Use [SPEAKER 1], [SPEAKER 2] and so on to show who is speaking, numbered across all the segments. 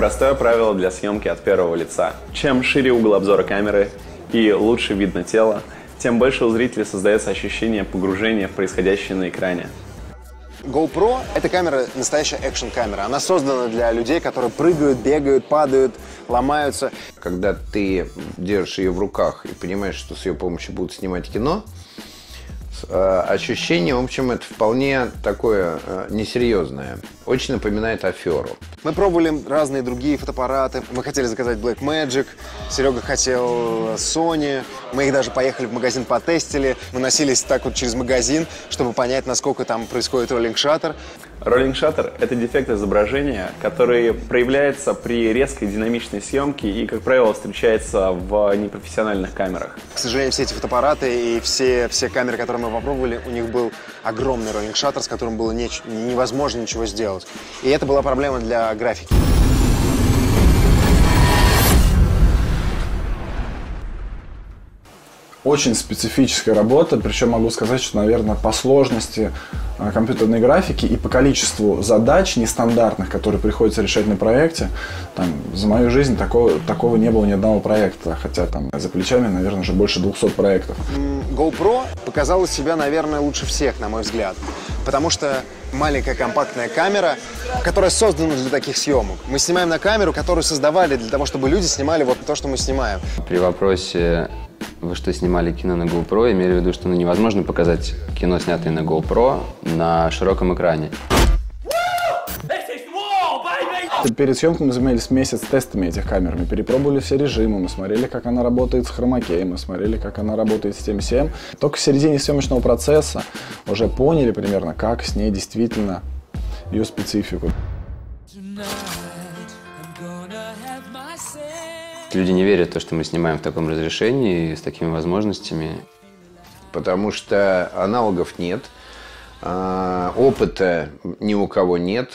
[SPEAKER 1] Простое правило для съемки от первого лица. Чем шире угол обзора камеры и лучше видно тело, тем больше у зрителя создается ощущение погружения в происходящее на экране.
[SPEAKER 2] GoPro – это камера, настоящая экшн-камера. Она создана для людей, которые прыгают, бегают, падают, ломаются.
[SPEAKER 3] Когда ты держишь ее в руках и понимаешь, что с ее помощью будут снимать кино, ощущение, в общем, это вполне такое несерьезное. Очень напоминает аферу.
[SPEAKER 2] Мы пробовали разные другие фотоаппараты. Мы хотели заказать Blackmagic, Серега хотел Sony. Мы их даже поехали в магазин, потестили. Мы носились так вот через магазин, чтобы понять, насколько там происходит роллинг-шаттер.
[SPEAKER 1] Роллинг-шаттер – это дефект изображения, который проявляется при резкой динамичной съемке и, как правило, встречается в непрофессиональных камерах.
[SPEAKER 2] К сожалению, все эти фотоаппараты и все камеры, которые мы попробовали, у них был огромный роллинг-шаттер, с которым было невозможно ничего сделать. И это была проблема для графики.
[SPEAKER 4] Очень специфическая работа, причем могу сказать, что, наверное, по сложности компьютерной графики и по количеству задач нестандартных, которые приходится решать на проекте, там, за мою жизнь такого не было ни одного проекта, хотя там за плечами, наверное, уже больше 200 проектов.
[SPEAKER 2] GoPro показала себя, наверное, лучше всех, на мой взгляд, потому что маленькая компактная камера, которая создана для таких съемок. Мы снимаем на камеру, которую создавали для того, чтобы люди снимали вот то, что мы снимаем.
[SPEAKER 5] При вопросе, вы что, снимали кино на GoPro, имели в виду, что невозможно показать кино, снятое на GoPro, на широком экране.
[SPEAKER 4] Перед съемкой мы занимались месяц тестами этих камер. Мы перепробовали все режимы, мы смотрели, как она работает с хромакеем, мы смотрели, как она работает с тем всем. Только в середине съемочного процесса уже поняли примерно, как с ней действительно ее специфику.
[SPEAKER 5] Люди не верят в то, что мы снимаем в таком разрешении, с такими возможностями.
[SPEAKER 3] Потому что аналогов нет, опыта ни у кого нет.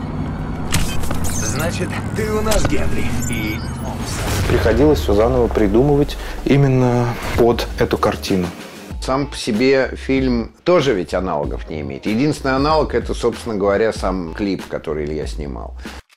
[SPEAKER 6] Значит, ты у нас Генри и
[SPEAKER 7] приходилось все заново придумывать именно под эту картину.
[SPEAKER 3] Сам по себе фильм тоже ведь аналогов не имеет. Единственный аналог – это, собственно говоря, сам клип, который Илья снимал.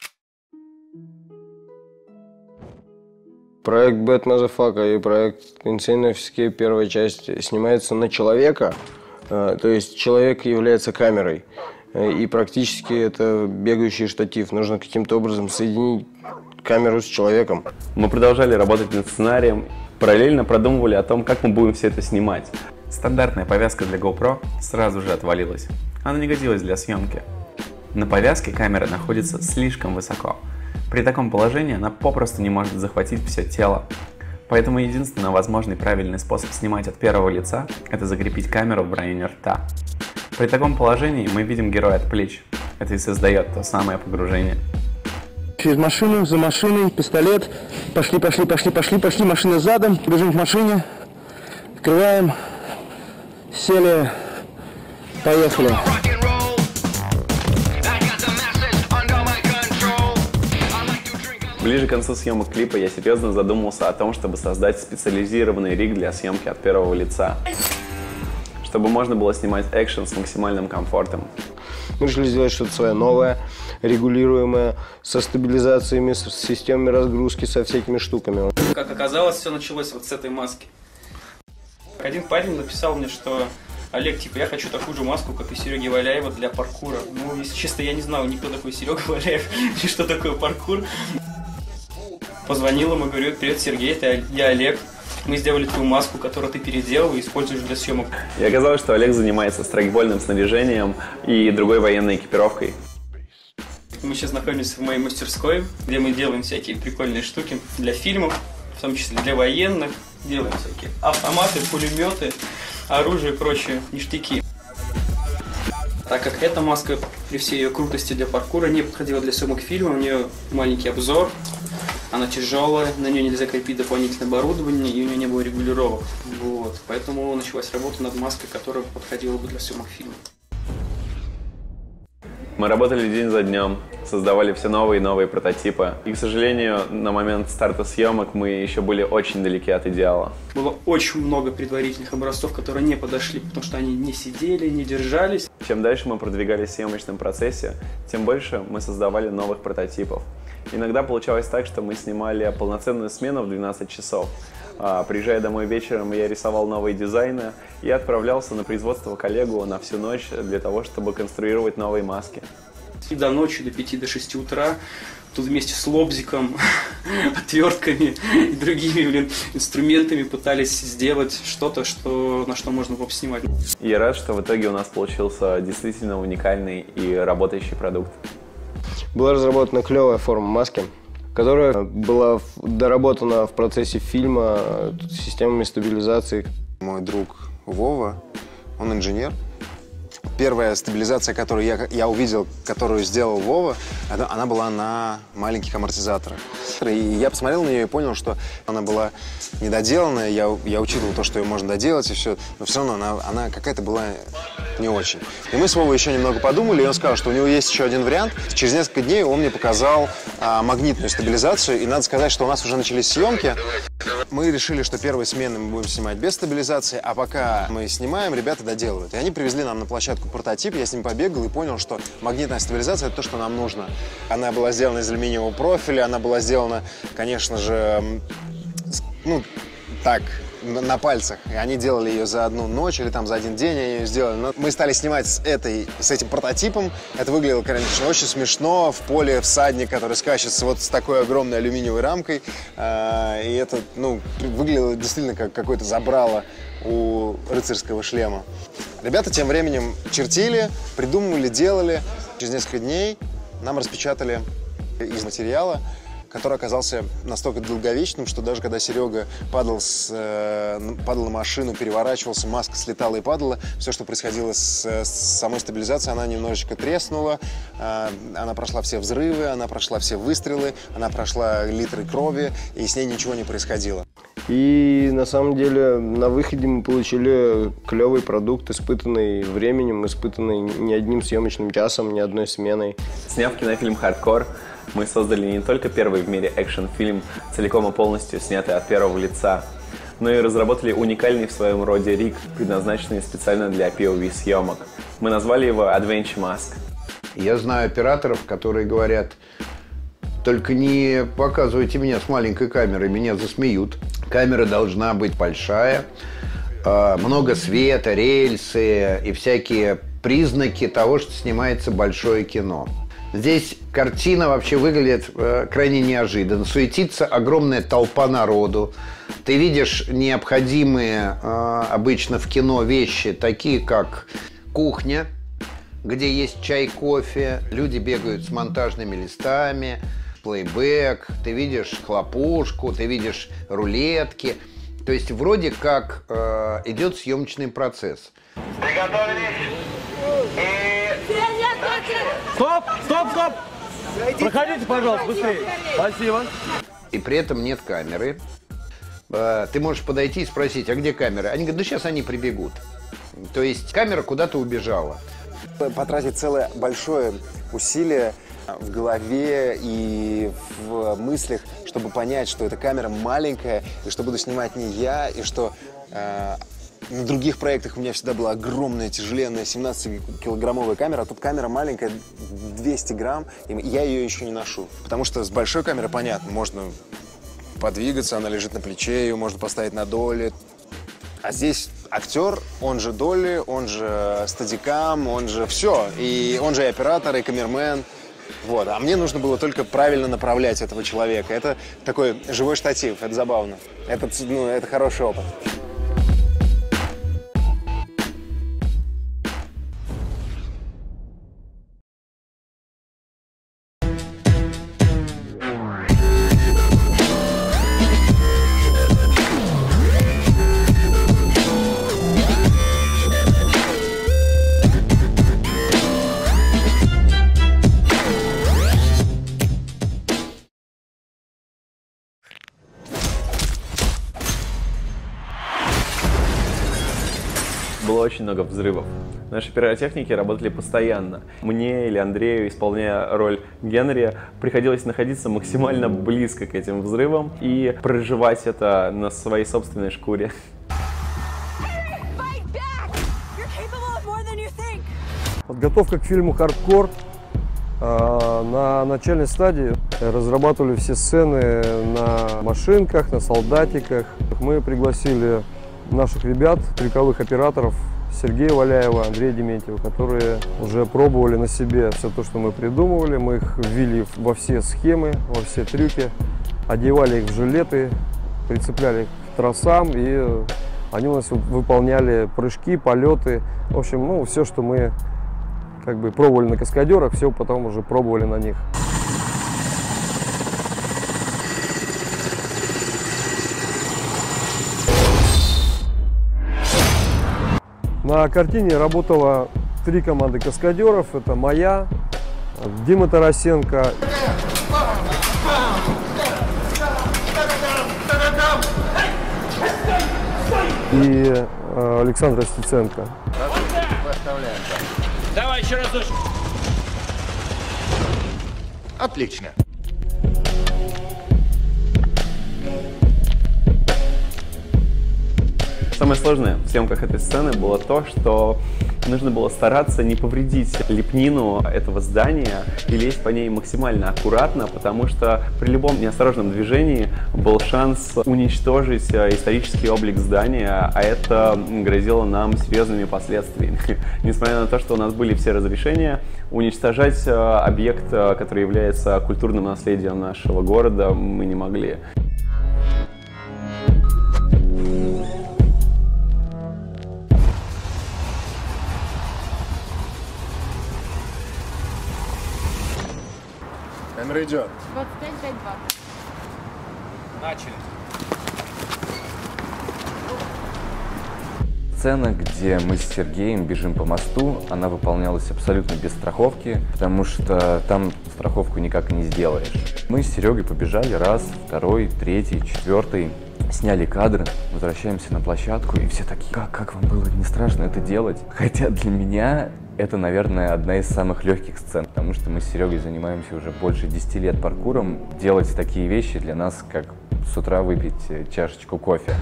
[SPEAKER 7] Проект Bad Motherfucker и проект Insane Escape, первая часть, снимается на человека, то есть человек является камерой. И практически это бегающий штатив. Нужно каким-то образом соединить камеру с человеком.
[SPEAKER 1] Мы продолжали работать над сценарием, параллельно продумывали о том, как мы будем все это снимать. Стандартная повязка для GoPro сразу же отвалилась. Она не годилась для съемки. На повязке камера находится слишком высоко. При таком положении она попросту не может захватить все тело. Поэтому единственный возможный правильный способ снимать от первого лица – это закрепить камеру в районе рта. При таком положении мы видим героя от плеч. Это и создает то самое погружение.
[SPEAKER 8] Через машину, за машиной, пистолет. Пошли, машина задом. Бежим к машине. Открываем. Сели. Поехали.
[SPEAKER 1] Ближе к концу съемок клипа я серьезно задумался о том, чтобы создать специализированный риг для съемки от первого лица, чтобы можно было снимать экшен с максимальным комфортом.
[SPEAKER 7] Мы решили сделать что-то свое новое, регулируемое, со стабилизациями, с системами разгрузки, со всякими штуками.
[SPEAKER 9] Как оказалось, все началось вот с этой маски. Один парень написал мне, что Олег, типа, я хочу такую же маску, как и Сереги Валяева для паркура. Ну, если честно, я не знал никто такой Серега Валяев, и что такое паркур. Позвонил ему, говорю: привет, Сергей, это я Олег. Мы сделали твою маску, которую ты переделал и используешь для съемок.
[SPEAKER 1] И оказалось, что Олег занимается страйкбольным снаряжением и другой военной экипировкой.
[SPEAKER 9] Мы сейчас находимся в моей мастерской, где мы делаем всякие прикольные штуки для фильмов, в том числе для военных. Делаем всякие автоматы, пулеметы, оружие и прочие ништяки. Так как эта маска при всей ее крутости для паркура не подходила для съемок фильма, у нее маленький обзор, она тяжелая, на нее нельзя крепить дополнительное оборудование, и у нее не было регулировок. Вот. Поэтому началась работа над маской, которая подходила бы для съемок фильма.
[SPEAKER 1] Мы работали день за днем, создавали все новые и новые прототипы. И, к сожалению, на момент старта съемок мы еще были очень далеки от идеала.
[SPEAKER 9] Было очень много предварительных образцов, которые не подошли, потому что они не сидели, не держались.
[SPEAKER 1] Чем дальше мы продвигались в съемочном процессе, тем больше мы создавали новых прототипов. Иногда получалось так, что мы снимали полноценную смену в 12 часов. Приезжая домой вечером, я рисовал новые дизайны и отправлялся на производство коллегу на всю ночь для того, чтобы конструировать новые маски.
[SPEAKER 9] И до ночи, до 5, до 6 утра, тут вместе с лобзиком, отвертками и другими, инструментами пытались сделать что-то, на что можно было снимать.
[SPEAKER 1] И я рад, что в итоге у нас получился действительно уникальный и работающий продукт.
[SPEAKER 7] Была разработана клевая форма маски, которая была доработана в процессе фильма системами стабилизации.
[SPEAKER 2] Мой друг Вова, он инженер. Первая стабилизация, которую я увидел, которую сделал Вова, она была на маленьких амортизаторах. И я посмотрел на нее и понял, что она была недоделанная. Я учитывал то, что ее можно доделать и все, но все равно она какая-то была не очень. И мы с Вовой еще немного подумали, и он сказал, что у него есть еще один вариант. Через несколько дней он мне показал магнитную стабилизацию, и надо сказать, что у нас уже начались съемки. Мы решили, что первые смены мы будем снимать без стабилизации, а пока мы снимаем, ребята доделывают. И они привезли нам на площадку прототип, я с ним побегал и понял, что магнитная стабилизация – это то, что нам нужно. Она была сделана из алюминиевого профиля, она была сделана, конечно же, на пальцах. И они делали ее за одну ночь или там за один день они ее сделали. Но мы стали снимать с этим прототипом. Это выглядело, конечно, очень смешно. В поле всадник, который скачется вот с такой огромной алюминиевой рамкой. И это, выглядело действительно как какое-то забрало у рыцарского шлема. Ребята тем временем чертили, придумывали, делали. Через несколько дней нам распечатали из материала, который оказался настолько долговечным, что даже когда Серега падал на машину, переворачивался, маска слетала и падала, все, что происходило с самой стабилизацией, она немножечко треснула, она прошла все взрывы, она прошла все выстрелы, она прошла литры крови, и с ней ничего не происходило.
[SPEAKER 7] И на самом деле на выходе мы получили клевый продукт, испытанный временем, испытанный не одним съемочным часом, не одной сменой.
[SPEAKER 1] Сняв кинофильм «Хардкор», мы создали не только первый в мире экшн-фильм, целиком и полностью снятый от первого лица, но и разработали уникальный в своем роде риг, предназначенный специально для POV-съемок. Мы назвали его Adventure Mask.
[SPEAKER 3] Я знаю операторов, которые говорят: только не показывайте меня с маленькой камерой, меня засмеют. Камера должна быть большая, много света, рельсы и всякие признаки того, что снимается большое кино. Здесь картина вообще выглядит крайне неожиданно. Суетится огромная толпа народу. Ты видишь необходимые обычно в кино вещи, такие как кухня, где есть чай, кофе, люди бегают с монтажными листами, плейбэк, ты видишь хлопушку, ты видишь рулетки. То есть вроде как идет съемочный процесс.
[SPEAKER 10] Приготовились.
[SPEAKER 8] Стоп! Стоп! Стоп! Проходите, пожалуйста, быстрее. Спасибо.
[SPEAKER 3] И при этом нет камеры. Ты можешь подойти и спросить: а где камеры? Они говорят: ну сейчас они прибегут. То есть камера куда-то убежала.
[SPEAKER 2] Потратить целое большое усилие в голове и в мыслях, чтобы понять, что эта камера маленькая, и что буду снимать не я, и что на других проектах у меня всегда была огромная, тяжеленная 17-килограммовая камера, а тут камера маленькая, 200 грамм, и я ее еще не ношу. Потому что с большой камерой, понятно, можно подвигаться, она лежит на плече, ее можно поставить на доле. А здесь актер, он же доли, он же стадикам, он же все. И он же и оператор, и камермен. Вот. А мне нужно было только правильно направлять этого человека. Это такой живой штатив, это забавно. Это хороший опыт.
[SPEAKER 1] Было очень много взрывов. Наши пиротехники работали постоянно. Мне или Андрею, исполняя роль Генри, приходилось находиться максимально близко к этим взрывам и проживать это на своей собственной шкуре.
[SPEAKER 8] Подготовка к фильму «Хардкор»
[SPEAKER 10] На начальной стадии разрабатывали все сцены на машинках, на солдатиках. Мы пригласили наших ребят, трюковых операторов, Сергея Валяева, Андрея Дементьева, которые уже пробовали на себе все то, что мы придумывали. Мы их ввели во все схемы, во все трюки, одевали их в жилеты, прицепляли их к тросам, и они у нас выполняли прыжки, полеты. В общем, ну, все, что мы как бы пробовали на каскадерах, все потом уже пробовали на них. На картине работало 3 команды каскадеров. Это моя, Дима Тарасенко и Александр Стеценко.
[SPEAKER 6] Давай еще разочек. Отлично.
[SPEAKER 1] Самое сложное в съемках этой сцены было то, что нужно было стараться не повредить лепнину этого здания и лезть по ней максимально аккуратно, потому что при любом неосторожном движении был шанс уничтожить исторический облик здания, а это грозило нам серьезными последствиями. Несмотря на то, что у нас были все разрешения, уничтожать объект, который является культурным наследием нашего города, мы не могли.
[SPEAKER 6] Камера идет.
[SPEAKER 11] 25-5-2.
[SPEAKER 6] Начали.
[SPEAKER 5] Сцена, где мы с Сергеем бежим по мосту, она выполнялась абсолютно без страховки, потому что там страховку никак не сделаешь. Мы с Серегой побежали раз, второй, третий, четвертый, сняли кадры, возвращаемся на площадку, и все такие: как вам было не страшно это делать? Хотя для меня это, наверное, одна из самых легких сцен, потому что мы с Серегой занимаемся уже больше 10 лет паркуром. Делать такие вещи для нас, как с утра выпить чашечку кофе.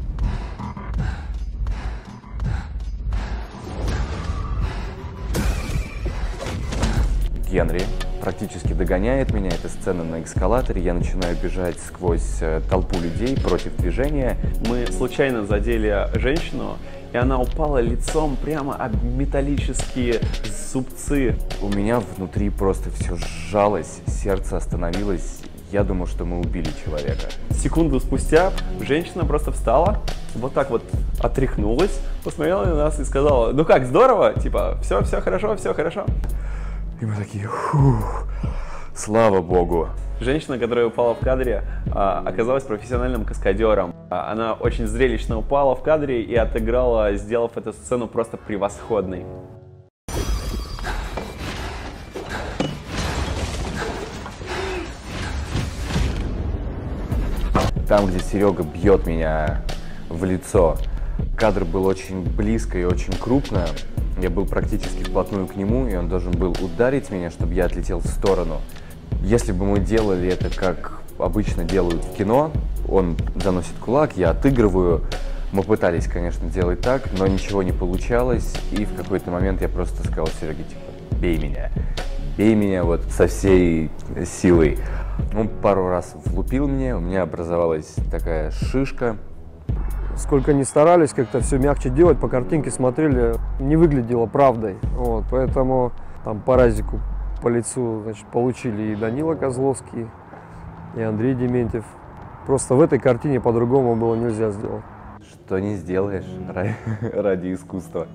[SPEAKER 5] Генри практически догоняет меня. Это сцена на эскалаторе. Я начинаю бежать сквозь толпу людей против движения.
[SPEAKER 1] Мы случайно задели женщину, и она упала лицом прямо об металлические зубцы.
[SPEAKER 5] У меня внутри просто все сжалось, сердце остановилось. Я думал, что мы убили человека.
[SPEAKER 1] Секунду спустя женщина просто встала, вот так вот отряхнулась, посмотрела на нас и сказала: ну как, здорово? Типа, все хорошо, все хорошо.
[SPEAKER 5] И мы такие: фух, слава богу.
[SPEAKER 1] Женщина, которая упала в кадре, оказалась профессиональным каскадером. Она очень зрелищно упала в кадре и отыграла, сделав эту сцену просто превосходной.
[SPEAKER 5] Там, где Серега бьет меня в лицо, кадр был очень близко и очень крупно. Я был практически вплотную к нему, и он должен был ударить меня, чтобы я отлетел в сторону. Если бы мы делали это, как обычно делают в кино, он заносит кулак, я отыгрываю. Мы пытались, конечно, делать так, но ничего не получалось, и в какой-то момент я просто сказал Сереге, типа: бей меня вот со всей силой. Он пару раз влупил мне, у меня образовалась такая шишка.
[SPEAKER 10] Сколько ни старались как-то все мягче делать, по картинке смотрели, не выглядело правдой. Вот, поэтому там по разику по лицу, значит, получили и Данила Козловский, и Андрей Дементьев. Просто в этой картине по-другому было нельзя сделать.
[SPEAKER 5] Что не сделаешь ради искусства.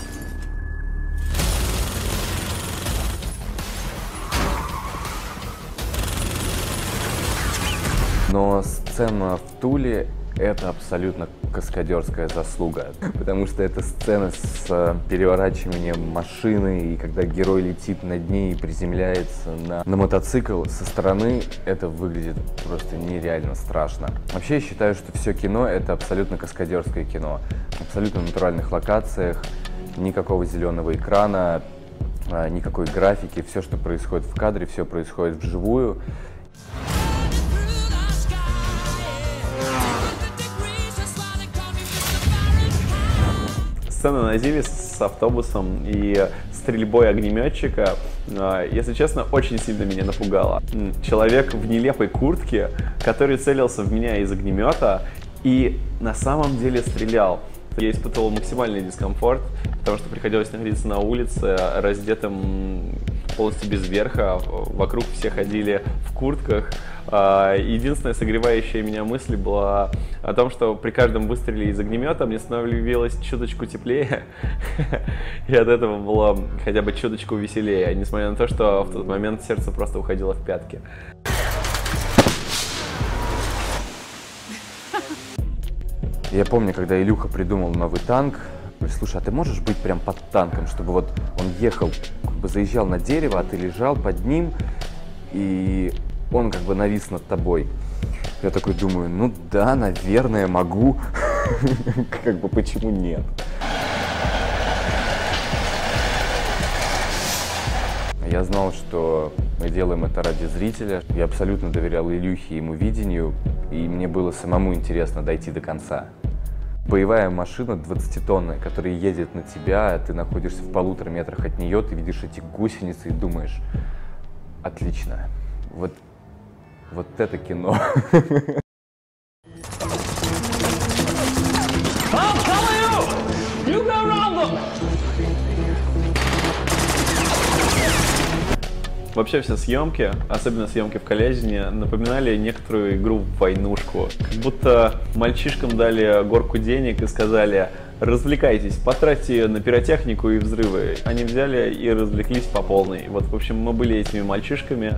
[SPEAKER 5] Но сцена в Туле — это абсолютно каскадерская заслуга, потому что это сцена с переворачиванием машины, и когда герой летит над ней и приземляется на мотоцикл, со стороны это выглядит просто нереально страшно. Вообще я считаю, что все кино — это абсолютно каскадерское кино, абсолютно натуральных локациях, никакого зеленого экрана, никакой графики, все, что происходит в кадре, все происходит вживую.
[SPEAKER 1] сцена на Зиве с автобусом и стрельбой огнеметчика, если честно, очень сильно меня напугало. Человек в нелепой куртке, который целился в меня из огнемета и на самом деле стрелял. Я испытывал максимальный дискомфорт, потому что приходилось находиться на улице, раздетым полностью без верха, вокруг все ходили в куртках. Единственная согревающая меня мысль была о том, что при каждом выстреле из огнемета мне становилось чуточку теплее, и от этого было хотя бы чуточку веселее, несмотря на то, что в тот момент сердце просто уходило в пятки.
[SPEAKER 5] Я помню, когда Илюха придумал новый танк, говорю, слушай, а ты можешь быть прям под танком, чтобы вот он ехал, как бы заезжал на дерево, а ты лежал под ним, и он как бы навис над тобой. Я такой думаю, ну да, наверное, могу, как бы почему нет? Я знал, что мы делаем это ради зрителя. Я абсолютно доверял Илюхе и ему видению, и мне было самому интересно дойти до конца. Боевая машина 20-тонная, которая едет на тебя, ты находишься в 1,5 метрах от нее, ты видишь эти гусеницы и думаешь, отлично, вот это кино.
[SPEAKER 1] Вообще все съемки, особенно съемки в Калязине, напоминали некоторую игру в войнушку. Как будто мальчишкам дали горку денег и сказали: развлекайтесь, потратьте ее на пиротехнику и взрывы. Они взяли и развлеклись по полной. Вот, в общем, мы были этими мальчишками.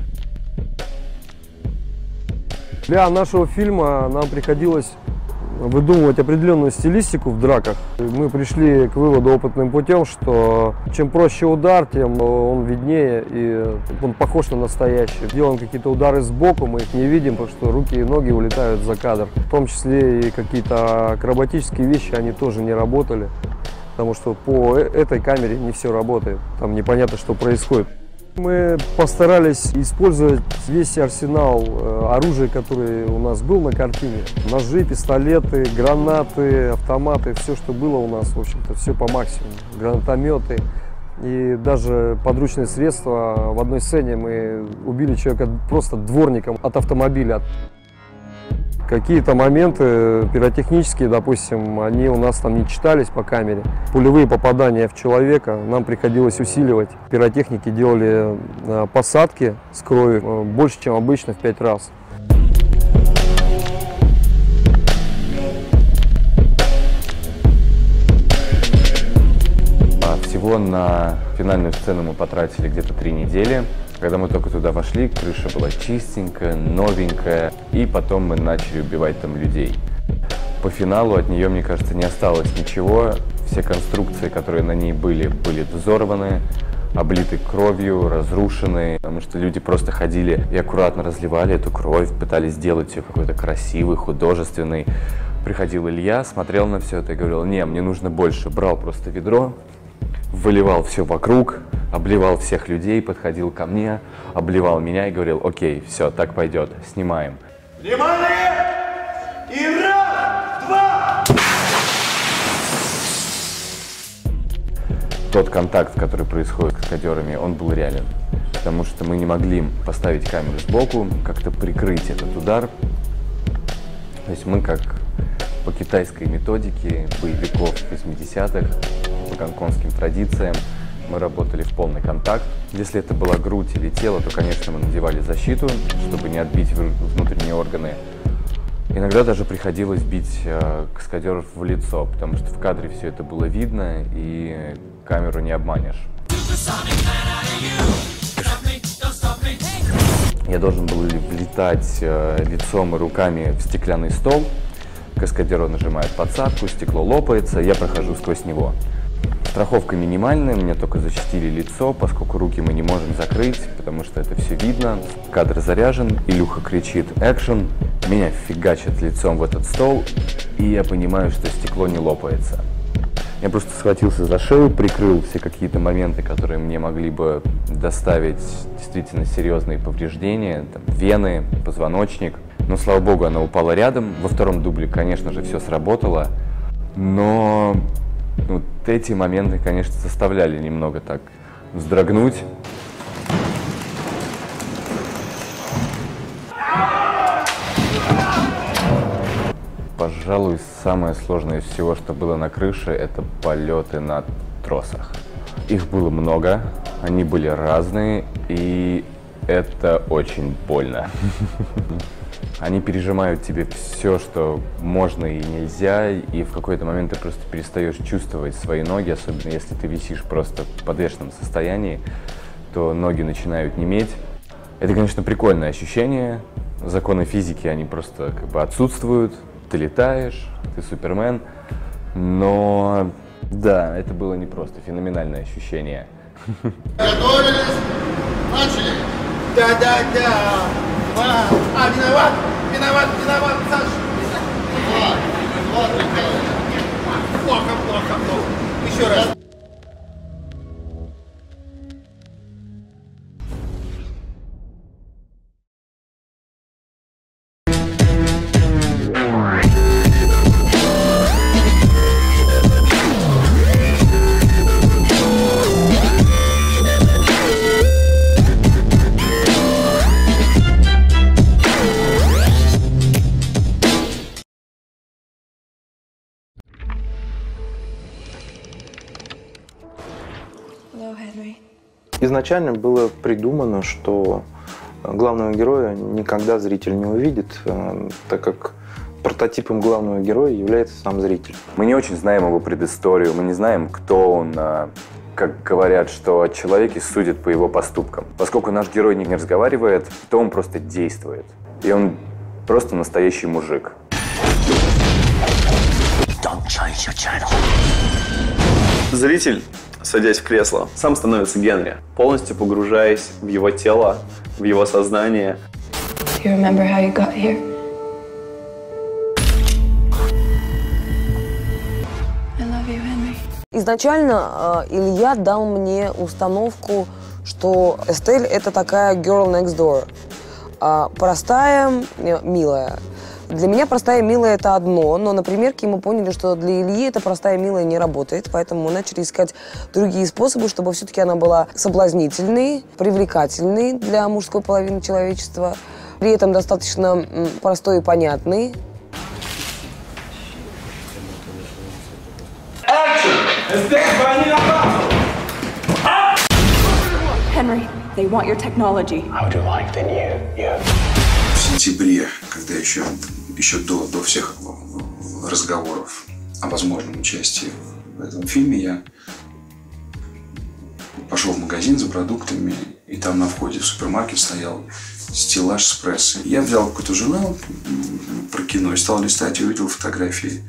[SPEAKER 10] Для нашего фильма нам приходилось выдумывать определенную стилистику в драках. Мы пришли к выводу опытным путем, что чем проще удар, тем он виднее и он похож на настоящий. Делаем какие-то удары сбоку, мы их не видим, потому что руки и ноги улетают за кадр. В том числе и какие-то акробатические вещи, они тоже не работали, потому что по этой камере не все работает, там непонятно, что происходит. Мы постарались использовать весь арсенал оружия, который у нас был на картине. Ножи, пистолеты, гранаты, автоматы, все, что было у нас, в общем-то, все по максимуму. Гранатометы и даже подручные средства. В одной сцене мы убили человека просто дворником от автомобиля. Какие-то моменты пиротехнические, допустим, они у нас там не читались по камере. Пулевые попадания в человека нам приходилось усиливать. Пиротехники делали посадки с кровью больше, чем обычно, в 5 раз.
[SPEAKER 5] Всего на финальную сцену мы потратили где-то 3 недели. Когда мы только туда вошли, крыша была чистенькая, новенькая, и потом мы начали убивать там людей. По финалу от нее, мне кажется, не осталось ничего. Все конструкции, которые на ней были взорваны, облиты кровью, разрушены, потому что люди просто ходили и аккуратно разливали эту кровь, пытались сделать ее какой-то красивой, художественной. Приходил Илья, смотрел на все это и говорил: не, мне нужно больше. Брал просто ведро, выливал все вокруг, обливал всех людей, подходил ко мне, обливал меня и говорил: окей, все, так пойдет, снимаем.
[SPEAKER 6] Внимание! И раз, два!
[SPEAKER 5] Тот контакт, который происходит с каскадерами, он был реален, потому что мы не могли поставить камеру сбоку, как-то прикрыть этот удар. То есть мы, как по китайской методике боевиков 80-х, по гонконгским традициям, мы работали в полный контакт. Если это была грудь или тело, то, конечно, мы надевали защиту, чтобы не отбить внутренние органы. Иногда даже приходилось бить каскадеров в лицо, потому что в кадре все это было видно, и камеру не обманешь. Я должен был влетать лицом и руками в стеклянный стол. Каскадер нажимает подсадку, стекло лопается, я прохожу сквозь него. Страховка минимальная, мне только защитили лицо, поскольку руки мы не можем закрыть, потому что это все видно. Кадр заряжен, Илюха кричит «экшен», меня фигачит лицом в этот стол, и я понимаю, что стекло не лопается. Я просто схватился за шею, прикрыл все какие-то моменты, которые мне могли бы доставить действительно серьезные повреждения, там, вены, позвоночник. Но, слава богу, она упала рядом. Во втором дубле, конечно же, все сработало, но Вот эти моменты, конечно, заставляли немного так вздрогнуть. Пожалуй, самое сложное из всего, что было на крыше, это полеты на тросах. Их было много, они были разные, и это очень больно. Они пережимают тебе все, что можно и нельзя, и в какой-то момент ты просто перестаешь чувствовать свои ноги, особенно если ты висишь просто в подвешенном состоянии, то ноги начинают неметь. Это, конечно, прикольное ощущение. Законы физики, они просто как бы отсутствуют. Ты летаешь, ты Супермен. Но да, это было не просто феноменальное ощущение.
[SPEAKER 6] Готовились? Начали! Да-да-да! Виноват! Виноват, Саша! Плохо. Еще раз.
[SPEAKER 11] Изначально было придумано, что главного героя никогда зритель не увидит, так как прототипом главного героя является сам зритель.
[SPEAKER 5] Мы не очень знаем его предысторию, мы не знаем, кто он. Как говорят, что о человеке судят по его поступкам. Поскольку наш герой не разговаривает, то он просто действует. И он просто настоящий мужик.
[SPEAKER 1] Зритель, садясь в кресло, сам становится Генри, полностью погружаясь в его тело, в его сознание.
[SPEAKER 12] Изначально Илья дал мне установку, что Эстель — это такая girl next door. Простая, милая. Для меня простая милая — это одно, но на примерке мы поняли, что для Ильи эта простая милая не работает, поэтому мы начали искать другие способы, чтобы все-таки она была соблазнительной, привлекательной для мужской половины человечества, при этом достаточно простой и понятной.
[SPEAKER 13] Henry, they want your technology.
[SPEAKER 14] How do you like the new you? В сентябре, когда еще до всех разговоров о возможном участии в этом фильме, я пошел в магазин за продуктами, и там на входе в супермаркет стоял стеллаж с прессой. Я взял какой-то журнал про кино и стал листать, и увидел фотографии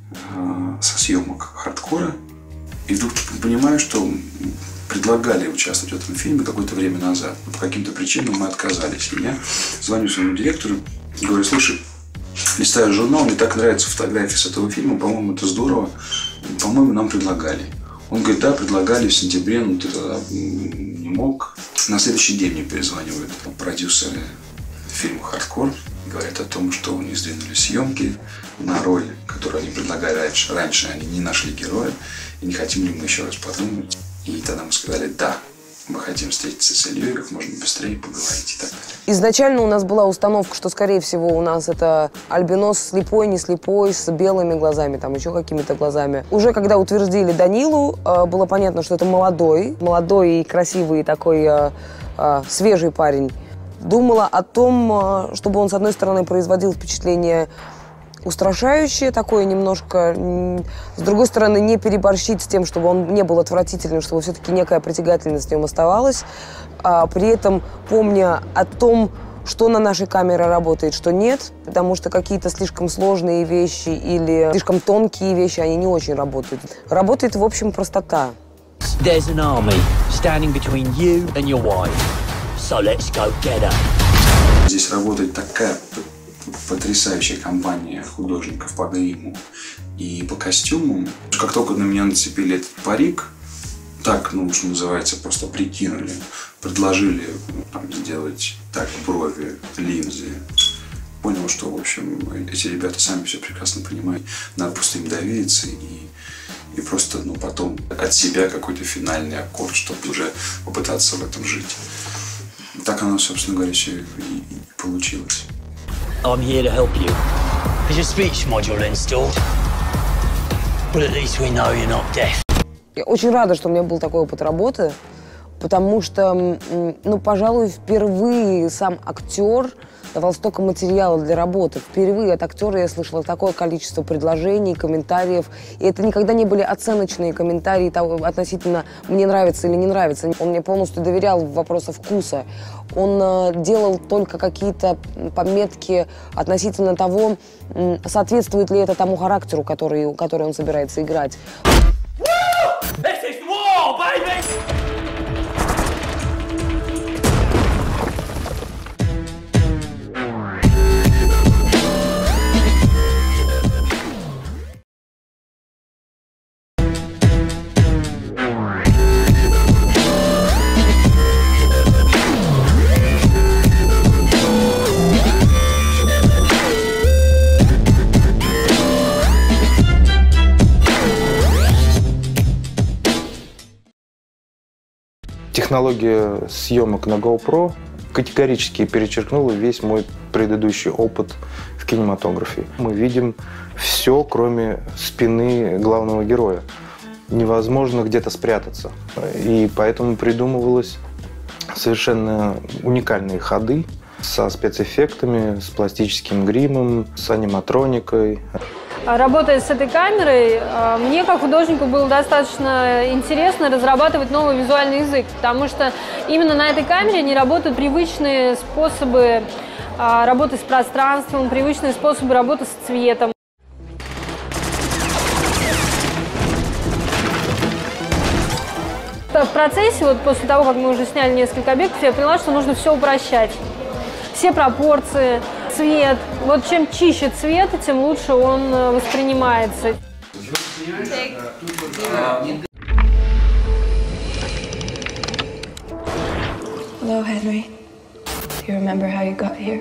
[SPEAKER 14] со съемок хардкора. И вдруг понимаю, что предлагали участвовать в этом фильме какое-то время назад. Но по каким-то причинам мы отказались. И я звоню своему директору и говорю: слушай, листаю журнал, мне так нравятся фотографии с этого фильма, по-моему, это здорово, по-моему, нам предлагали. Он говорит: да, предлагали в сентябре, но ты тогда не мог. На следующий день мне перезванивают продюсеры фильма «Хардкор», говорят о том, что у них сдвинули съемки на роль, которую они предлагали раньше, они не нашли героя, и не хотим ли мы еще раз подумать. И тогда мы сказали: да, мы хотим встретиться с Ильей как можно быстрее, поговорить и так далее.
[SPEAKER 12] Изначально у нас была установка, что, скорее всего, у нас это альбинос слепой, не слепой, с белыми глазами, там еще какими-то глазами. Уже когда утвердили Данилу, было понятно, что это молодой и красивый такой свежий парень. Думала о том, чтобы он, с одной стороны, производил впечатление устрашающее такое немножко, с другой стороны, не переборщить с тем, чтобы он не был отвратительным, чтобы все-таки некая притягательность в нем оставалась, при этом помня о том, что на нашей камере работает, что нет, потому что какие-то слишком сложные вещи или слишком тонкие вещи, они не очень работают. Работает, в общем, простота.
[SPEAKER 15] There's an army standing between you and your wife. So let's go get her.
[SPEAKER 14] Здесь работает такая потрясающая компания художников по гриму и по костюмам. Как только на меня нацепили этот парик, так, что называется, просто прикинули, предложили сделать так брови, линзы. Понял, что, в общем, эти ребята сами все прекрасно понимают. Надо просто им довериться и и просто, ну, потом от себя какой-то финальный аккорд, чтобы уже попытаться в этом жить. Так оно, собственно говоря, все и получилось.
[SPEAKER 15] I'm here to help you. Is your speech module installed? But at least we know you're not deaf.
[SPEAKER 12] Я очень рада, что у меня был такой опыт работы, потому что, ну, пожалуй, впервые сам актер давал столько материала для работы. Впервые от актера я слышала такое количество предложений, комментариев. И это никогда не были оценочные комментарии относительно «мне нравится» или «не нравится». Он мне полностью доверял в вопросах вкуса. Он делал только какие-то пометки относительно того, соответствует ли это тому характеру, который он собирается играть.
[SPEAKER 8] This is war, baby!
[SPEAKER 11] Технология съемок на GoPro категорически перечеркнула весь мой предыдущий опыт в кинематографе. Мы видим все, кроме спины главного героя. Невозможно где-то спрятаться. И поэтому придумывалось совершенно уникальные ходы со спецэффектами, с пластическим гримом, с аниматроникой.
[SPEAKER 16] Работая с этой камерой, мне как художнику было достаточно интересно разрабатывать новый визуальный язык, потому что именно на этой камере не работают привычные способы работы с пространством, привычные способы работы с цветом. В процессе, вот после того, как мы уже сняли несколько объектов, я поняла, что нужно все упрощать. Все пропорции, цвет. Вот чем чище цвет, тем лучше он воспринимается.
[SPEAKER 13] Hello, Henry. Do you remember how you got here?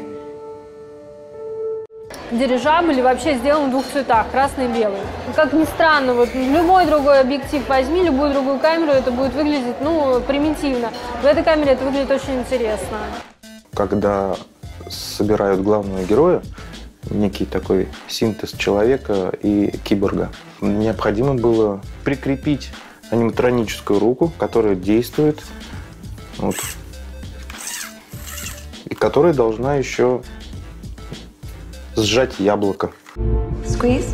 [SPEAKER 16] Дирижабль вообще сделан в двух цветах, красный и белый. Как ни странно, вот любой другой объектив возьми, любую другую камеру, это будет выглядеть, ну, примитивно. В этой камере это выглядит очень интересно.
[SPEAKER 11] Когда собирают главного героя, некий такой синтез человека и киборга, необходимо было прикрепить аниматроническую руку, которая действует, вот, и которая должна еще сжать яблоко.
[SPEAKER 13] Squeeze.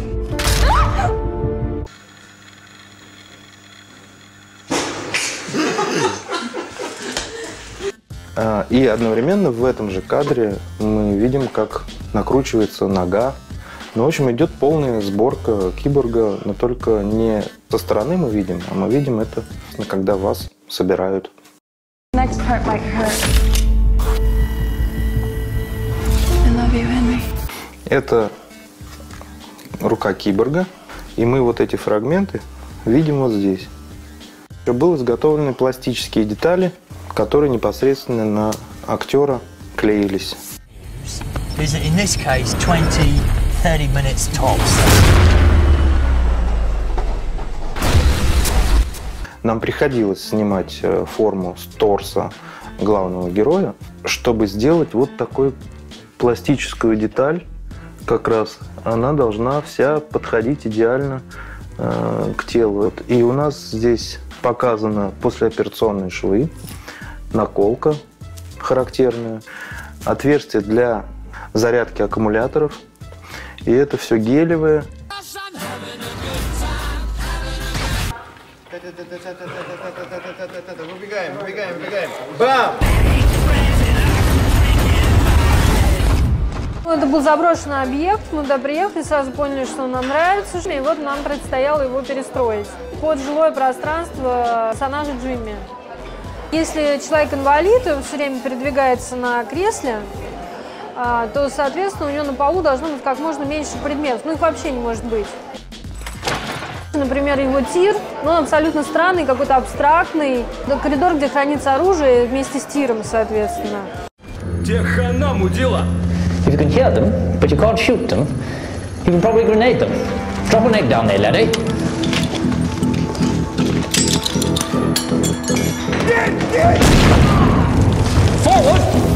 [SPEAKER 11] И одновременно в этом же кадре мы видим, как накручивается нога. Ну, в общем, идет полная сборка киборга, но только не со стороны мы видим, а мы видим это, когда вас собирают.
[SPEAKER 13] Next part might hurt. I love you, Henry.
[SPEAKER 11] Это рука киборга, и мы вот эти фрагменты видим вот здесь. Были изготовлены пластические детали, которые непосредственно на актера клеились.
[SPEAKER 15] In this case, 20-30 minutes tops.
[SPEAKER 11] Нам приходилось снимать форму с торса главного героя, чтобы сделать вот такую пластическую деталь. Как раз она должна вся подходить идеально к телу. И у нас здесь показаны послеоперационные швы, наколка характерная, отверстие для зарядки аккумуляторов. И это все гелевое.
[SPEAKER 6] Выбегаем. Бам!
[SPEAKER 16] Это был заброшенный объект, мы туда приехали, сразу поняли, что нам нравится, и вот нам предстояло его перестроить под жилое пространство персонажа Джимми. Если человек инвалид, и он все время передвигается на кресле, то, соответственно, у него на полу должно быть как можно меньше предметов, ну их вообще не может быть. Например, его тир, он абсолютно странный, какой-то абстрактный. Коридор, где хранится оружие, вместе с тиром, соответственно.
[SPEAKER 8] Где хана мудила?
[SPEAKER 15] If you can hear them, but you can't shoot them, you can probably grenade them. Drop an egg down there, laddie.
[SPEAKER 8] Forward!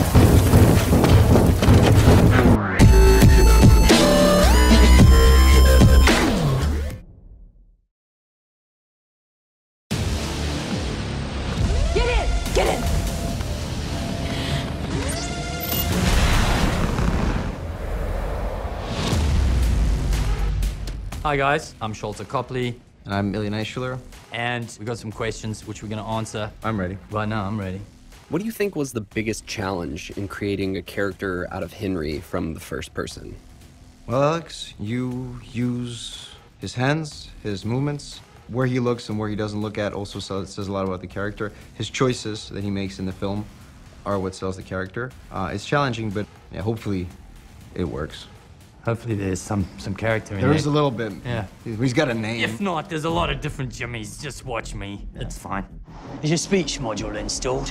[SPEAKER 15] Hi guys, I'm Sholta Copley.
[SPEAKER 17] And I'm Ilya Neischuler.
[SPEAKER 15] And we got some questions which we're going to answer.
[SPEAKER 17] I'm ready.
[SPEAKER 15] Right now, I'm ready.
[SPEAKER 18] What do you think was the biggest challenge in creating a character out of Henry from the first person?
[SPEAKER 17] Well, Alex, you use his hands, his movements, where he looks and where he doesn't look at also says a lot about the character. His choices that he makes in the film are what sells the character. It's challenging, but yeah, hopefully it works.
[SPEAKER 15] Hopefully there's some character in there.
[SPEAKER 17] There is a little bit.
[SPEAKER 15] Yeah.
[SPEAKER 17] He's got a name.
[SPEAKER 15] If not, there's a lot of different Jimmys. Just watch me. It's fine. Is your speech module installed?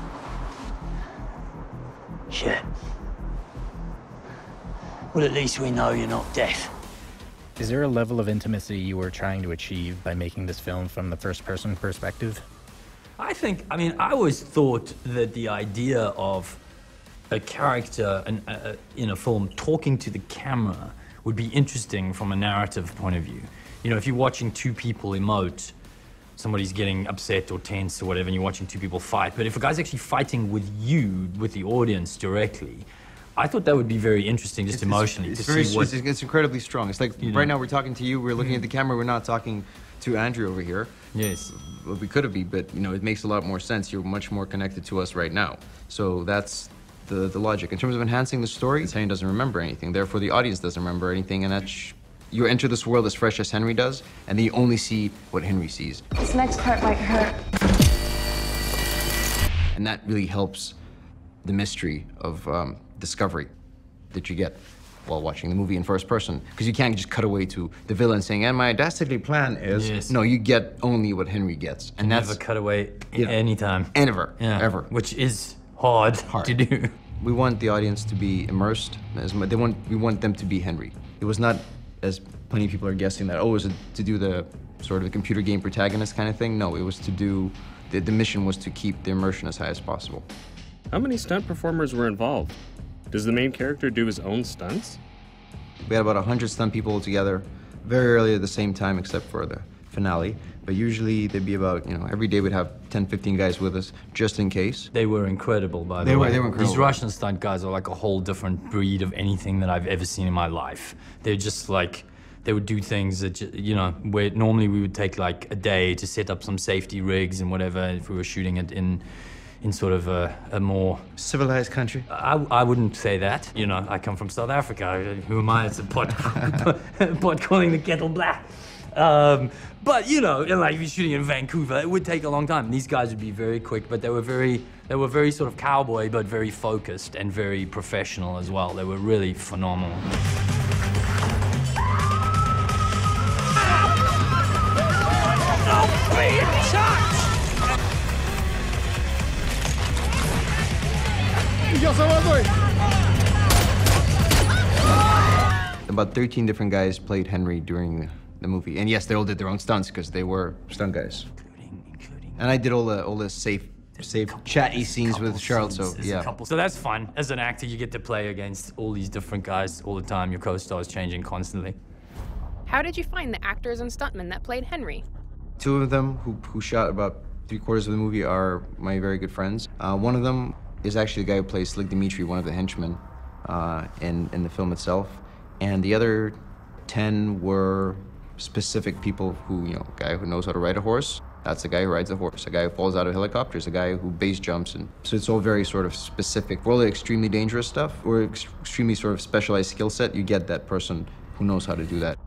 [SPEAKER 15] Shit. Well, at least we know you're not deaf.
[SPEAKER 19] Is there a level of intimacy you were trying to achieve by making this film from the first-person perspective?
[SPEAKER 15] I mean, I always thought that the idea of a character in a film talking to the camera would be interesting from a narrative point of view. You know, if you're watching two people emote, somebody's getting upset or tense or whatever, and you're watching two people fight, but if a guy's actually fighting with you, with the audience directly, I thought that would be very interesting, just emotionally.
[SPEAKER 17] It's incredibly strong. It's like, right now we're talking to you, we're looking at the camera, we're not talking to Andrew over here.
[SPEAKER 15] Yes.
[SPEAKER 17] Well, we could have been, but you know, it makes a lot more sense. You're much more connected to us right now. So that's the logic. In terms of enhancing the story, Henry doesn't remember anything, therefore the audience doesn't remember anything, and that's, you enter this world as fresh as Henry does, and then you only see what Henry sees.
[SPEAKER 13] This next part might hurt.
[SPEAKER 17] And that really helps the mystery of discovery that you get while watching the movie in first person. Because you can't just cut away to the villain saying, and my dastardly plan is...
[SPEAKER 15] Yes.
[SPEAKER 17] No, you get only what Henry gets. And that's...
[SPEAKER 15] Never cut away anytime.
[SPEAKER 17] Ever.
[SPEAKER 15] Yeah.
[SPEAKER 17] Ever.
[SPEAKER 15] Which is hard to do.
[SPEAKER 17] We want the audience to be immersed. We want them to be Henry. It was not, as plenty of people are guessing, that, oh, is it to do the sort of the computer game protagonist kind of thing? No, it was to do, the mission was to keep the immersion as high as possible.
[SPEAKER 20] How many stunt performers were involved? Does the main character do his own stunts?
[SPEAKER 17] We had about 100 stunt people together very early at the same time, except for the finale. But usually they'd be about, you know, every day we'd have 10, 15 guys with us, just in case.
[SPEAKER 15] They were incredible, by the way.
[SPEAKER 17] They were incredible.
[SPEAKER 15] These Russian stunt guys are like a whole different breed of anything that I've ever seen in my life. They're just like, they would do things that, you know, where normally we would take like a day to set up some safety rigs and whatever if we were shooting it in sort of a more...
[SPEAKER 17] civilized country?
[SPEAKER 15] I wouldn't say that. You know, I come from South Africa. Who am I to pot calling the kettle black? But, you know, like if you're shooting in Vancouver, it would take a long time. These guys would be very quick, but they were very sort of cowboy, but very focused and very professional as well. They were really phenomenal.
[SPEAKER 17] About 13 different guys played Henry during the movie. And yes, they all did their own stunts because they were stunt guys. Including. And I did all the safe chatty scenes with Charlotte, so yeah.
[SPEAKER 15] So that's fun. As an actor, you get to play against all these different guys all the time. Your co-star is changing constantly.
[SPEAKER 21] How did you find the actors and stuntmen that played Henry?
[SPEAKER 17] Two of them who shot about 3/4 of the movie are my very good friends. One of them is actually the guy who plays Slick Dimitri, one of the henchmen in the film itself. And the other 10 were specific people who, you know, a guy who knows how to ride a horse, that's the guy who rides a horse. A guy who falls out of helicopters, a guy who base jumps. And so it's all very sort of specific. For all the extremely dangerous stuff, or extremely sort of specialized skill set, you get that person who knows how to do that.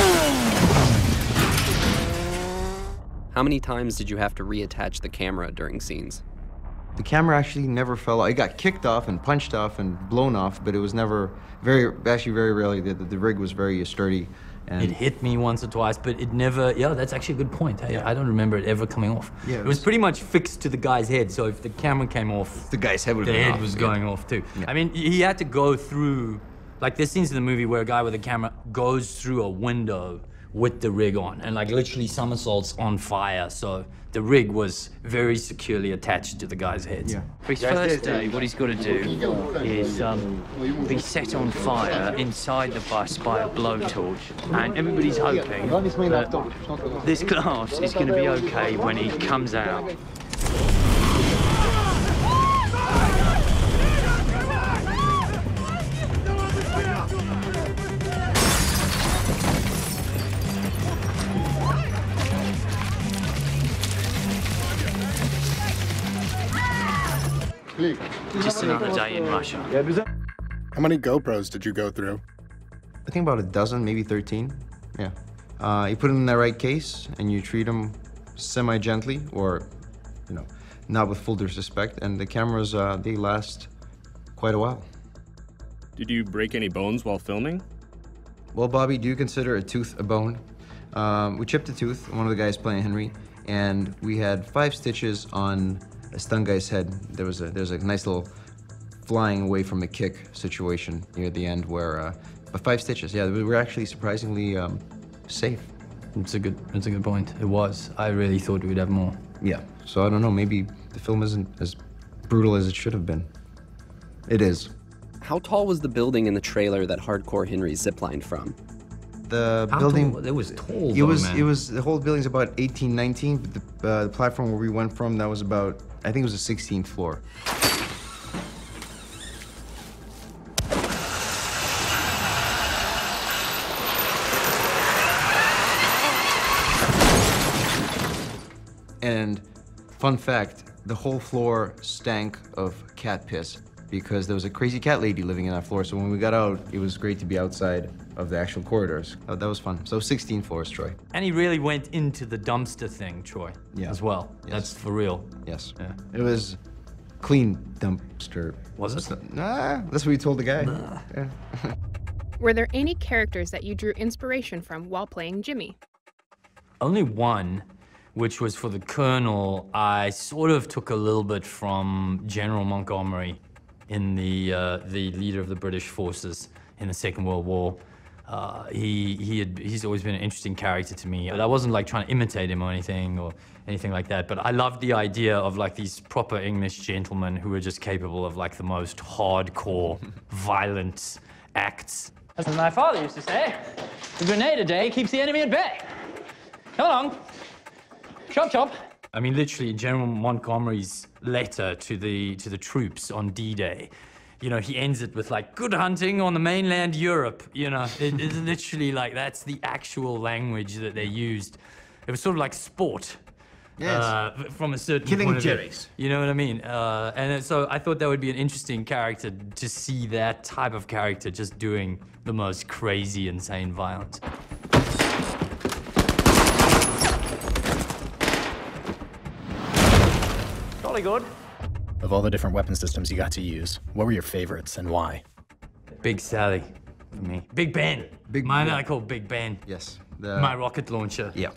[SPEAKER 18] How many times did you have to reattach the camera during scenes?
[SPEAKER 17] The camera actually never fell off. It got kicked off and punched off and blown off, but it was never, very rarely. The rig was very sturdy. And
[SPEAKER 15] it hit me once or twice, but it never, yeah, that's actually a good point. Hey,
[SPEAKER 17] Yeah.
[SPEAKER 15] I don't remember it ever coming off.
[SPEAKER 17] Yeah,
[SPEAKER 15] it was pretty much fixed to the guy's head, so if the camera came off,
[SPEAKER 17] the guy's head would
[SPEAKER 15] the
[SPEAKER 17] have been
[SPEAKER 15] head
[SPEAKER 17] off,
[SPEAKER 15] was
[SPEAKER 17] yeah.
[SPEAKER 15] going off too.
[SPEAKER 17] Yeah.
[SPEAKER 15] I mean, he had to go through, like there's scenes in the movie where a guy with a camera goes through a window with the rig on, and like literally somersaults on fire. So the rig was very securely attached to the guy's head.
[SPEAKER 4] Yeah. For his first day, what he's got to do is be set on fire inside the bus by a blowtorch, and everybody's hoping that this glass is going to be okay when he comes out. Just another day in Russia.
[SPEAKER 22] How many GoPros did you go through?
[SPEAKER 17] I think about a dozen, maybe 13. Yeah. You put them in the right case and you treat them semi-gently, or, you know, not with full disrespect. And the cameras, they last quite a while.
[SPEAKER 20] Did you break any bones while filming?
[SPEAKER 17] Well, Bobby, do you consider a tooth a bone? We chipped a tooth, one of the guys playing Henry, and we had 5 stitches on a stun guy's head. There's a nice little flying away from a kick situation near the end where, but 5 stitches, yeah, we were actually surprisingly safe.
[SPEAKER 15] It's a good point. It was. I really thought we'd have more.
[SPEAKER 17] Yeah, so I don't know, maybe the film isn't as brutal as it should have been. It is.
[SPEAKER 18] How tall was the building in the trailer that Hardcore Henry ziplined from?
[SPEAKER 17] The building.
[SPEAKER 15] It was tall.
[SPEAKER 17] It was the whole building's about 18, 19. But the platform where we went from, that was about, I think it was the 16th floor. And fun fact, the whole floor stank of cat piss because there was a crazy cat lady living in that floor. So when we got out, it was great to be outside of the actual corridors. That was fun. So 16 floors, Troy.
[SPEAKER 15] And he really went into the dumpster thing, Troy, as well. Yes. That's for real.
[SPEAKER 17] Yes.
[SPEAKER 15] Yeah.
[SPEAKER 17] It was clean dumpster.
[SPEAKER 15] Was it?
[SPEAKER 17] Nah, that's what he told the guy.
[SPEAKER 15] Nah.
[SPEAKER 17] Yeah.
[SPEAKER 21] Were there any characters that you drew inspiration from while playing Jimmy?
[SPEAKER 15] Only one, which was for the Colonel. I sort of took a little bit from General Montgomery in the leader of the British forces in the Second World War. He's always been an interesting character to me. I wasn't like trying to imitate him or anything like that, but I loved the idea of like these proper English gentlemen who were just capable of like the most hardcore, violent acts.
[SPEAKER 4] As my father used to say, a grenade a day keeps the enemy at bay. Come along. Chop, chop.
[SPEAKER 15] I mean, literally, General Montgomery's letter to the troops on D-Day, you know, he ends it with like, good hunting on the mainland Europe, you know. It's literally like, that's the actual language that they used. It was sort of like sport.
[SPEAKER 17] Yes.
[SPEAKER 15] From a certain
[SPEAKER 17] Killing
[SPEAKER 15] point of view.
[SPEAKER 17] cherries.
[SPEAKER 15] You know what I mean? And so I thought that would be an interesting character to see that type of character just doing the most crazy, insane violence.
[SPEAKER 4] Jolly good.
[SPEAKER 19] Of all the different weapon systems you got to use, what were your favorites and why?
[SPEAKER 15] Big Sally, for me. Big Ben. Mine I call Big Ben.
[SPEAKER 17] Yes.
[SPEAKER 15] My rocket launcher.
[SPEAKER 17] Yeah.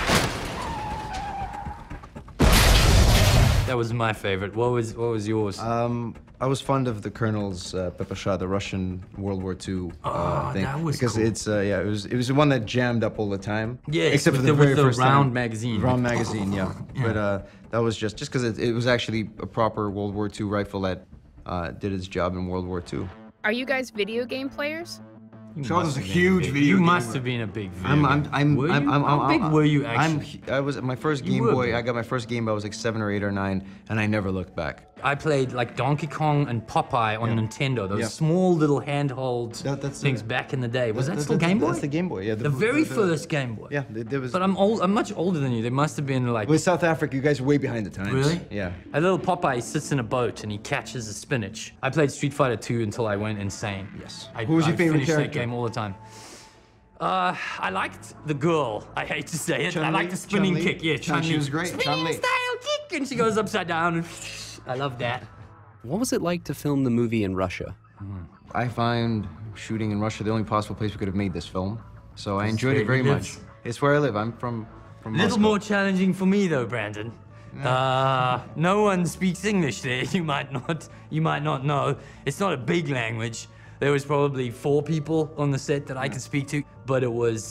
[SPEAKER 15] That was my favorite. What was yours?
[SPEAKER 17] I was fond of the Colonel's Pepasha, the Russian World War II thing.
[SPEAKER 15] that was
[SPEAKER 17] because
[SPEAKER 15] cool.
[SPEAKER 17] it's it was the one that jammed up all the time.
[SPEAKER 15] Yeah,
[SPEAKER 17] except for
[SPEAKER 15] with
[SPEAKER 17] the very
[SPEAKER 15] the
[SPEAKER 17] first
[SPEAKER 15] round
[SPEAKER 17] time.
[SPEAKER 15] magazine.
[SPEAKER 17] Round magazine, yeah. But that was just because it was actually a proper World War II rifle that did its job in World War II.
[SPEAKER 21] Are you guys video game players?
[SPEAKER 17] Charles is a huge video.
[SPEAKER 15] You must have been a big video.
[SPEAKER 17] How
[SPEAKER 15] big were you actually?
[SPEAKER 17] I was my first Game Boy. I got my first Game Boy. I was like 7 or 8 or 9, and I never looked back.
[SPEAKER 15] I played like Donkey Kong and Popeye on Nintendo. Those small little handheld things back in the day. Was that still Game Boy?
[SPEAKER 17] That's the Game Boy. Yeah.
[SPEAKER 15] The very first Game Boy.
[SPEAKER 17] Yeah. There was.
[SPEAKER 15] But I'm old. I'm much older than you. There must have been like.
[SPEAKER 17] With South Africa, you guys were way behind the times.
[SPEAKER 15] Really?
[SPEAKER 17] Yeah.
[SPEAKER 15] A little Popeye sits in a boat and he catches a spinach. I played Street Fighter 2 until I went insane.
[SPEAKER 17] Yes.
[SPEAKER 15] Who
[SPEAKER 17] was your favorite
[SPEAKER 15] finished
[SPEAKER 17] character?
[SPEAKER 15] that game all the time. I liked the girl. I hate to say it. I liked the spinning
[SPEAKER 17] Chun-Li?
[SPEAKER 15] kick. Yeah,
[SPEAKER 17] Chun-Li
[SPEAKER 15] Chun-Li
[SPEAKER 17] was great.
[SPEAKER 15] Spinning
[SPEAKER 17] Chun-Li.
[SPEAKER 15] style kick, and she goes upside down. And I love that.
[SPEAKER 18] What was it like to film the movie in Russia?
[SPEAKER 17] I find shooting in Russia the only possible place we could have made this film. So I enjoyed it very much. It's where I live. I'm from
[SPEAKER 15] A little
[SPEAKER 17] Moscow.
[SPEAKER 15] more challenging for me though, Brandon. No one speaks English there. You might not know. It's not a big language. There was probably 4 people on the set that I could speak to, but it was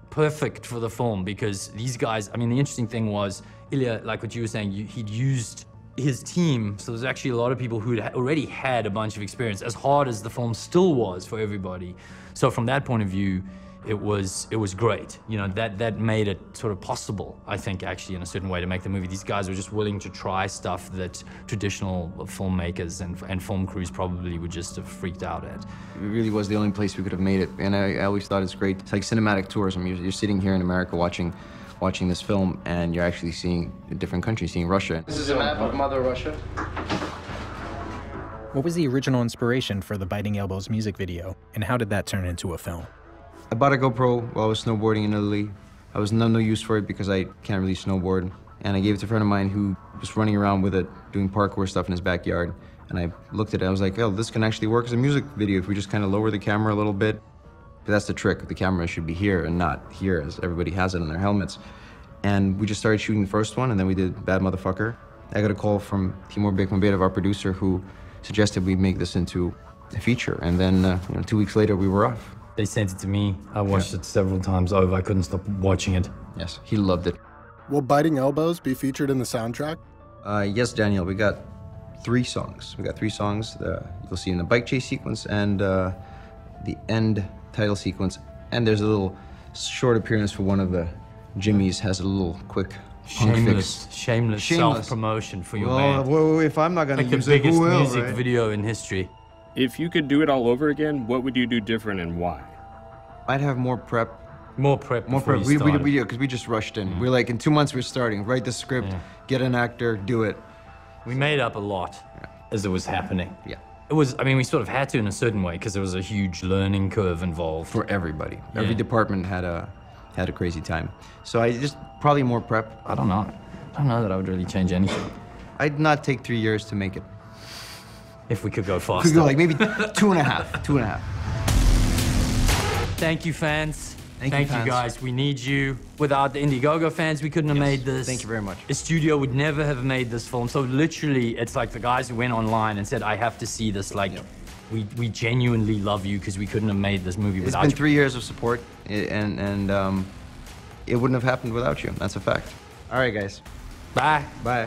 [SPEAKER 15] perfect for the film because these guys, I mean, the interesting thing was, Ilya, like what you were saying, he'd used his team, so there's actually a lot of people who'd already had a bunch of experience, as hard as the film still was for everybody. So from that point of view, it was great. You know, that made it sort of possible, I think, actually, in a certain way, to make the movie. These guys were just willing to try stuff that traditional filmmakers and film crews probably would just have freaked out at.
[SPEAKER 17] It really was the only place we could have made it, and I always thought it's great. It's like cinematic tourism. You're sitting here in America watching this film, and you're actually seeing a different country, seeing Russia.
[SPEAKER 22] This is a map of Mother Russia.
[SPEAKER 19] What was the original inspiration for the Biting Elbows music video, and how did that turn into a film?
[SPEAKER 17] I bought a GoPro while I was snowboarding in Italy. I was no use for it because I can't really snowboard. And I gave it to a friend of mine who was running around with it, doing parkour stuff in his backyard. And I looked at it, I was like, oh, this can actually work as a music video if we just kind of lower the camera a little bit. But that's the trick, the camera should be here and not here as everybody has it in their helmets. And we just started shooting the first one, and then we did Bad Motherfucker. I got a call from Timur Bekmambetov, our producer, who suggested we make this into a feature. And then 2 weeks later, we were off.
[SPEAKER 15] They sent it to me. I watched it several times over. I couldn't stop watching it.
[SPEAKER 17] Yes, he loved it.
[SPEAKER 22] Will Biting Elbows be featured in the soundtrack?
[SPEAKER 17] Yes, Daniel, we got 3 songs. We got 3 songs. You'll see in the bike chase sequence and the end title sequence. And there's a little short appearance for one of the Jimmys, has a little quick
[SPEAKER 15] shameless self-promotion for your band.
[SPEAKER 17] Well, if I'm not going to
[SPEAKER 15] like
[SPEAKER 17] use
[SPEAKER 15] the biggest
[SPEAKER 17] it, who will,
[SPEAKER 15] music
[SPEAKER 17] right?
[SPEAKER 15] video in history.
[SPEAKER 20] If you could do it all over again, what would you do different and why?
[SPEAKER 17] I'd have more prep.
[SPEAKER 15] More prep.
[SPEAKER 17] Because we just rushed in. We're like, in 2 months we're starting. Write the script, get an actor, do it.
[SPEAKER 15] We made up a lot as it was happening.
[SPEAKER 17] Yeah.
[SPEAKER 15] It was, I mean, we sort of had to in a certain way because there was a huge learning curve involved.
[SPEAKER 17] For everybody.
[SPEAKER 15] Yeah.
[SPEAKER 17] Every department had a crazy time. So I just, probably more prep.
[SPEAKER 15] I don't know. I don't know that I would really change anything.
[SPEAKER 17] I'd not take 3 years to make it.
[SPEAKER 15] If we could go faster.
[SPEAKER 17] Could go like maybe 2.5, 2.5.
[SPEAKER 15] Thank you, fans. Thank you,
[SPEAKER 17] fans.
[SPEAKER 15] guys. We need you. Without the Indiegogo fans, we couldn't have made this.
[SPEAKER 17] Thank you very much.
[SPEAKER 15] A studio would never have made this film. So literally, it's like the guys who went online and said, I have to see this. Like, we genuinely love you because we couldn't have made this movie without you.
[SPEAKER 17] It's been 3 years of support, and it wouldn't have happened without you. That's a fact. All right, guys.
[SPEAKER 15] Bye.
[SPEAKER 17] Bye.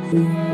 [SPEAKER 7] you.